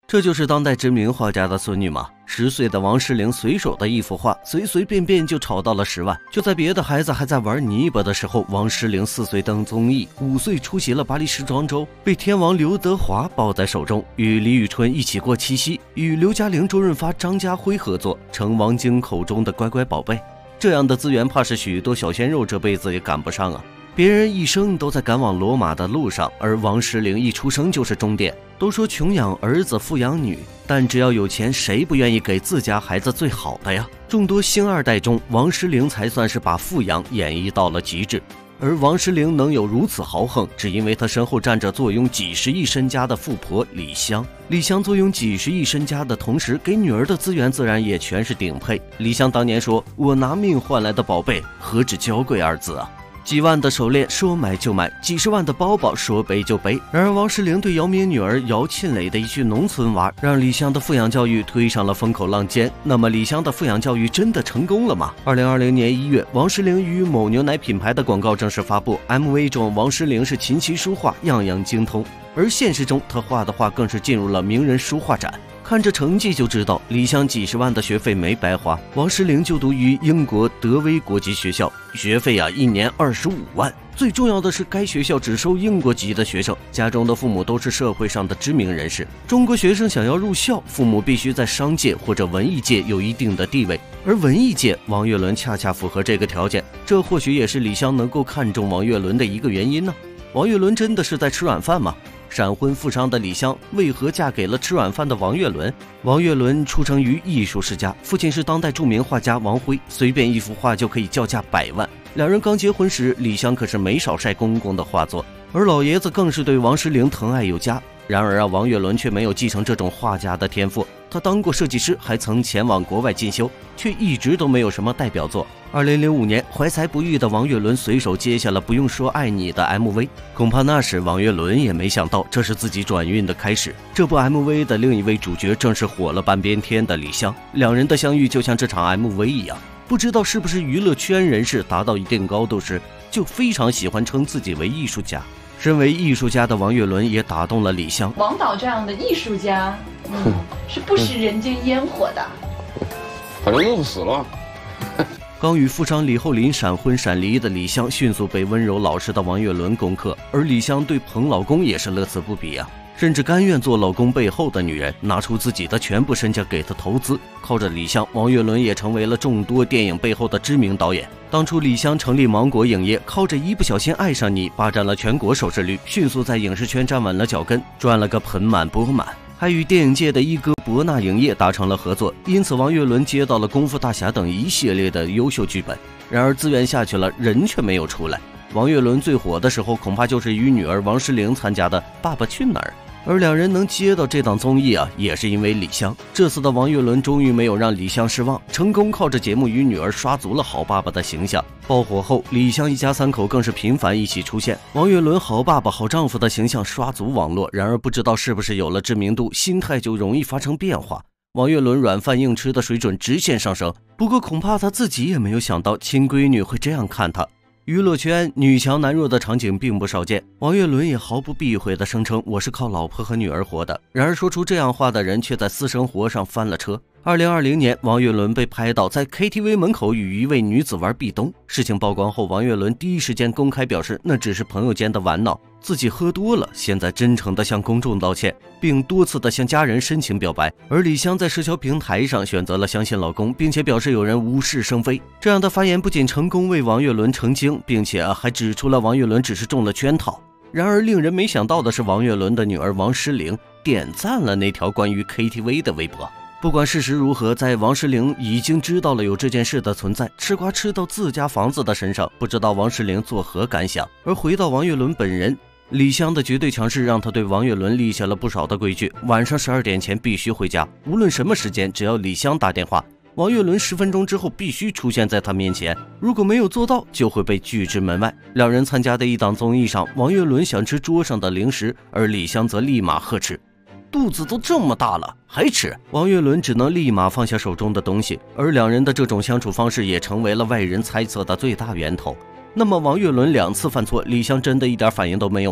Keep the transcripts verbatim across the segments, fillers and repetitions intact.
这就是当代知名画家的孙女吗？十岁的王诗龄随手的一幅画，随随便便就炒到了十万。就在别的孩子还在玩泥巴的时候，王诗龄四岁登综艺，五岁出席了巴黎时装周，被天王刘德华抱在手中，与李宇春一起过七夕，与刘嘉玲、周润发、张家辉合作，成王晶口中的乖乖宝贝。这样的资源，怕是许多小鲜肉这辈子也赶不上啊！别人一生都在赶往罗马的路上，而王诗龄一出生就是终点。都说穷养儿子富养女，但只要有钱，谁不愿意给自家孩子最好的呀？众多星二代中，王诗龄才算是把富养演绎到了极致。而王诗龄能有如此豪横，只因为她身后站着坐拥几十亿身家的富婆李湘。李湘坐拥几十亿身家的同时，给女儿的资源自然也全是顶配。李湘当年说：“我拿命换来的宝贝，何止娇贵二字啊！”几万的手链说买就买，几十万的包包说背就背。然而王诗龄对姚明女儿姚沁蕾的一句农村娃，让李湘的富养教育推上了风口浪尖。那么李湘的富养教育真的成功了吗？二零二零年一月，王诗龄与某牛奶品牌的广告正式发布 ，M V 中王诗龄是琴棋书画样样精通，而现实中她画的画更是进入了名人书画展。看着成绩就知道，李湘几十万的学费没白花。王诗龄就读于英国德威国际学校，学费啊一年二十五万。最重要的是，该学校只收英国籍的学生，家中的父母都是社会上的知名人士。中国学生想要入校，父母必须在商界或者文艺界有一定的地位，而文艺界王岳伦恰恰符合这个条件，这或许也是李湘能够看中王岳伦的一个原因呢。王岳伦真的是在吃软饭吗？闪婚富商的李湘为何嫁给了吃软饭的王岳伦？王岳伦出生于艺术世家，父亲是当代著名画家王辉，随便一幅画就可以叫价百万。两人刚结婚时，李湘可是没少晒公公的画作，而老爷子更是对王诗龄疼爱有加。然而啊，王岳伦却没有继承这种画家的天赋，他当过设计师，还曾前往国外进修，却一直都没有什么代表作。二零零五年，怀才不遇的王岳伦随手接下了《不用说爱你》的 M V， 恐怕那时王岳伦也没想到这是自己转运的开始。这部 M V 的另一位主角正是火了半边天的李湘，两人的相遇就像这场 M V 一样，不知道是不是娱乐圈人士达到一定高度时，就非常喜欢称自己为艺术家。身为艺术家的王岳伦也打动了李湘。 王导这样的艺术家，嗯，是不食人间烟火的。 反正饿不死了。 刚与富商李厚霖闪婚闪离的李湘，迅速被温柔老实的王岳伦攻克，而李湘对捧老公也是乐此不疲啊，甚至甘愿做老公背后的女人，拿出自己的全部身家给他投资。靠着李湘，王岳伦也成为了众多电影背后的知名导演。当初李湘成立芒果影业，靠着一不小心爱上你霸占了全国收视率，迅速在影视圈站稳了脚跟，赚了个盆满钵满，还与电影界的一哥博纳影业达成了合作，因此王岳伦接到了功夫大侠等一系列的优秀剧本。然而资源下去了，人却没有出来。王岳伦最火的时候，恐怕就是与女儿王诗龄参加的《爸爸去哪儿》，而两人能接到这档综艺啊，也是因为李湘。这次的王岳伦终于没有让李湘失望，成功靠着节目与女儿刷足了好爸爸的形象。爆火后，李湘一家三口更是频繁一起出现，王岳伦好爸爸好丈夫的形象刷足网络。然而不知道是不是有了知名度，心态就容易发生变化。王岳伦软饭硬吃的水准直线上升，不过恐怕他自己也没有想到亲闺女会这样看他。娱乐圈女强男弱的场景并不少见，王岳伦也毫不避讳地声称我是靠老婆和女儿活的。然而说出这样话的人却在私生活上翻了车。二零二零年，王岳伦被拍到在 K T V 门口与一位女子玩壁咚。事情曝光后，王岳伦第一时间公开表示那只是朋友间的玩闹，自己喝多了，现在真诚地向公众道歉，并多次地向家人深情表白。而李湘在社交平台上选择了相信老公，并且表示有人无事生非。这样的发言不仅成功为王岳伦澄清，并且还指出了王岳伦只是中了圈套。然而令人没想到的是，王岳伦的女儿王诗龄点赞了那条关于 K T V 的微博。不管事实如何，在王诗龄已经知道了有这件事的存在，吃瓜吃到自家房子的身上，不知道王诗龄作何感想。而回到王岳伦本人，李湘的绝对强势让他对王岳伦立下了不少的规矩，晚上十二点前必须回家，无论什么时间，只要李湘打电话，王岳伦十分钟之后必须出现在他面前，如果没有做到，就会被拒之门外。两人参加的一档综艺上，王岳伦想吃桌上的零食，而李湘则立马呵斥，肚子都这么大了还吃。王岳伦只能立马放下手中的东西，而两人的这种相处方式也成为了外人猜测的最大源头。那么王岳伦两次犯错，李湘真的一点反应都没有吗？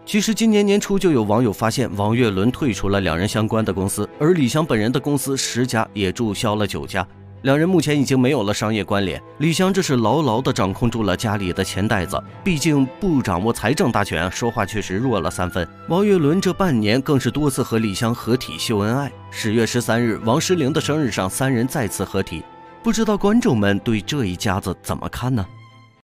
其实今年年初就有网友发现王岳伦退出了两人相关的公司，而李湘本人的公司十家也注销了九家，两人目前已经没有了商业关联。李湘这是牢牢地掌控住了家里的钱袋子，毕竟不掌握财政大权，说话确实弱了三分。王岳伦这半年更是多次和李湘合体秀恩爱。十月十三日，王诗龄的生日上，三人再次合体，不知道观众们对这一家子怎么看呢？